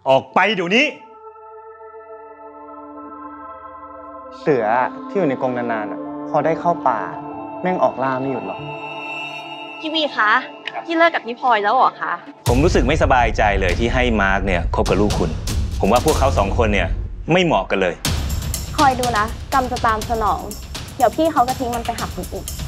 ออกไปเดี๋ยวนี้เสือที่อยู่ในกรงนานๆพอได้เข้าป่าแม่งออกล่าไม่หยุดหรอกพี่วีคะพี่เลิกกับพี่พลอยแล้วเหรอคะผมรู้สึกไม่สบายใจเลยที่ให้มาร์คเนี่ยคบกับลูกคุณผมว่าพวกเขาสองคนเนี่ยไม่เหมาะกันเลยคอยดูนะกรรมจะตามสนองเดี๋ยวพี่เขาจะทิ้งมันไปหาคนอื่น